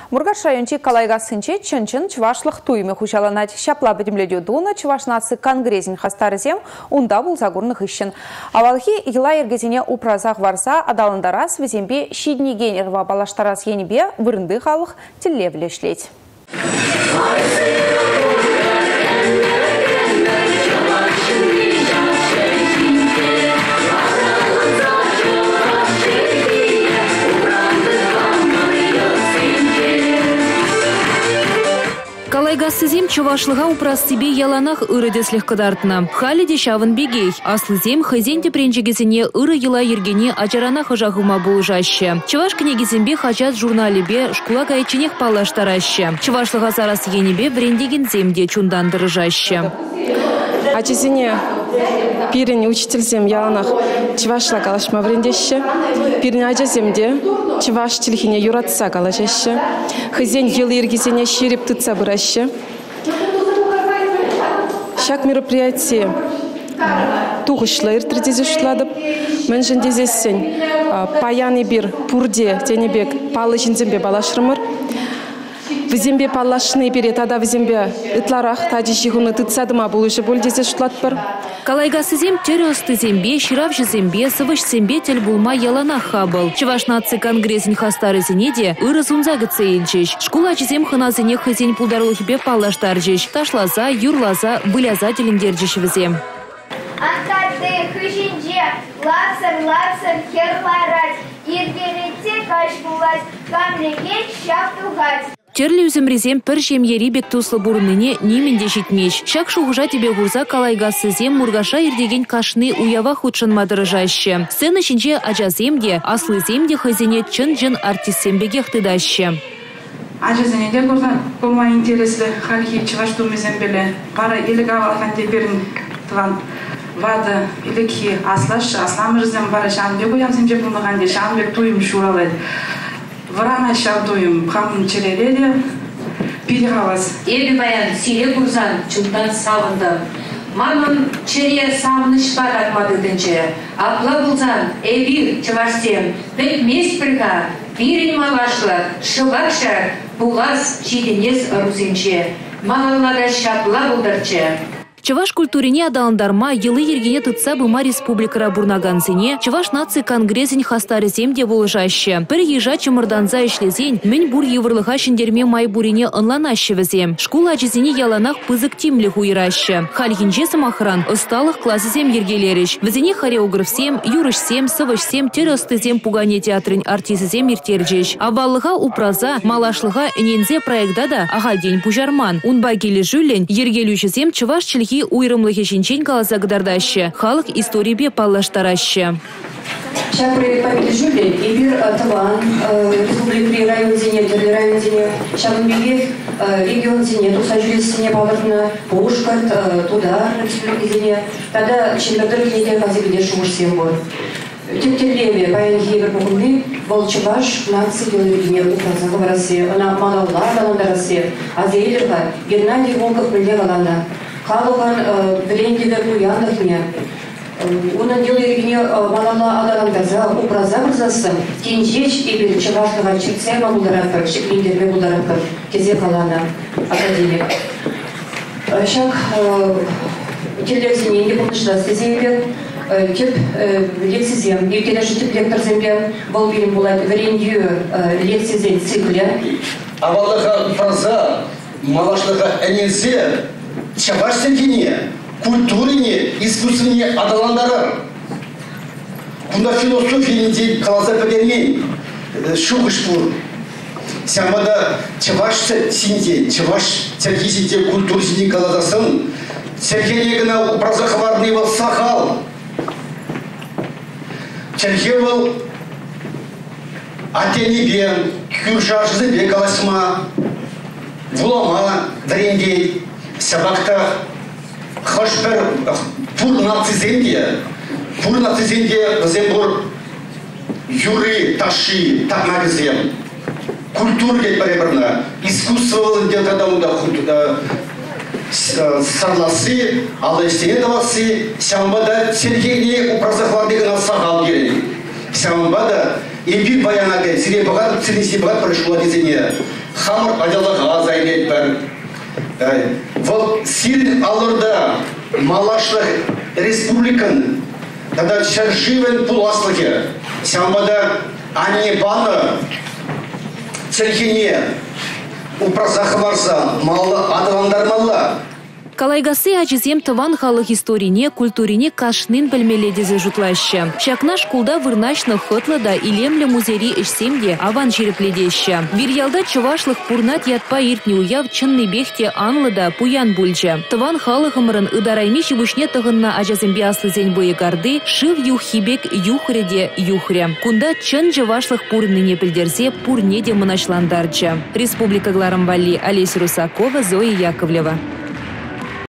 Мургаш райончи калайга сынче чын-чын чывашлық туймы хучаланать. Шапла бедемледю дуна чывашнасы конгрезин хастарызем унда булзагурных ищен. Авалхи ела ергезине упразах варса адалындарас везембе щиднеген ирва балаштарас енебе вырынды халық телевлешлеть. Калайгассызем чывашлыға упрас себе яланах ыры деслих кадартына. Хали дешавын бегей. Аслызем хызенде пренчегезіне ыры ела ергене ачаранах ыжағыма болжаще. Чываш кнегезембе хачат журналебе шкула гайченех палаштараще. Чывашлыға зарас енебе брендеген земде чундандырыжаще. Ачезіне пирин учительзем яланах чывашла калашма брендеще. Пирин ачеземде чываш телхине юратса калашаще. Хызен ел ергезене шереп тыца быраще. Шак мероприятие туғышлы иртірдезе шутладып. Мэнжен дезесен паяны бир пурде тенебек палы жинзембе балашрымыр. Візембе паллашны бере тада візембе ытларақ тади жиғыны тыцадыма бұл үші бол дезе шутлатпыр. Калайгасызем терёсты зембе, ширавжы зембе, сывыш зембе тел булма ялана хабыл. Чывашнатсы конгрессин хастары зенеде ыры сунзагыцы елчеш. Шкула чизем хыназыне хызен пулдарлыхбе паллаштаржеш. Ташлаза, юрлаза, быляза телингерджеш візем. Антарды хыжинже, лапсыр, херларать, иргерете кашбулать, камнеге шаптугать. Терли үзімрезем пір жемьерибек туслы бурыныне неменде жетмеш. Шак шуғыжа тебе ғурза калайгассызем мургаша ердеген кашны уява худшын мадырыжаще. Сцена шинче ажаземде, аслыземде хызене чын-жын артистсембеге хтыдаще. Ажазенеде болма интереслі халхи чываштумезем беле. Пара илегал алханде берін тыван вады илеки асламырызем бара шанбек уямсемже бұлмағанде шанбек туйым шуралайды. Врана шалдуем хамын череледе перехалас. Эби баян силе курзан чунтан савынды. Мамын чере савыныш бар атмадыдынче. Апла булзан эбир чывашсем. Бек мес бірга бирин малашлы шывакша бугаз чиденес русинче. Малалада шапла булдырче. Чываш культурине адаландарма елы ергене тытса бұма республикара бурнаганзине Чываш нации конгрезин хастарыземде болжаще. Бір ежа чымырданза ишлезен, мен бур еврлыға шындерме майбурине ынланаще візем. Шкула ажизине яланах пызык тимлі хуйраще. Хальгинже самахран, ысталық классызем ергелеріш. Візіне хореографсем, юрышсем, сывышсем, теростызем пугане театрын артизызем иртерджеш. Авалыға упраза, малашлыға нензе проектада ағалден пужарман. Унба келі жүлін, ергелюшізем Чываш чілгі уйрымлы хешінчен каласа гыдардаще. Халық историбе паллаштараще. Шапры памяти жюли, Ибир Таван, республики район зене, район зене, Шабынбеге регион зене, туса жюлис зене палырна, Пушкат, туда республики зене, тогда чемпиондар лидер казибеде шумышсем бор. Тектелеве, паян хевер погумли, Волчеваш, нации деловедения указа в России, она малалла, даландарасе, а зейлерга, Геннадий Волков прилевалана. Халуган брендивер уяндахне. Унан делергине малала адаламдарза упраза бұрзасы тенжеч ебір чываштыға чексе мамулдаратыр, шеклендербе бұлдаратыр, кезе қалана академик. Шак телевизине не бұлдышда сезейбер, теп лекцизем, ертелеші теп лектор земле бұл білім болады врендию лекцизен цикле. Авалыға фраза, малашлыға әнезе, Чаваш сергене, культурине, искусственне адаландары. Кунда философияне каласа пәдермен, шуғыш бұр. Сямада чаваш синде, чаваш сергесінде культурисінде калазасын, сергенегіна образахварный был сахал. Черге был атенебен, кюржаржызы бекаласма, вулама, дрендей. Сабакта хошпер пур нацизенде зембур юры таши так магазин культура гет паребрна искусство где-то да сарласы алыстенетовасы сямбада сергейне упразахвардыгына сагал керек сямбада Эпир баянады, сиребагат, сиресебагат прошло дизайне. Хамар адалага зайдет бар. Вот сир алырда малашлых республикан, тогда шаршивен пуласлыхе, самбада анебана, цельхине, упрасах варса, мала адаландармалла. Калайгасы ачизем тыван халық историне, культурине кашнын білмеледезе жұтлашы. Шакна шкулда вырначны хытлы да илемлі музейри ішсемде аван черепледеші. Bir ялда чывашлық пурнат ятпа иртне уяв чынны бехте анлы да пуян бульчы. Тыван халық ымырын ыдарайми шибушне тығынна ажазымбе аслы зень гарды, шив юхибек юхреде юхре. Кунда чын чывашлық пурныне пілдерзе пурнеде мұнашландарчы. Республика Гларамбали, Олеся Русакова, Зоя Яковлева.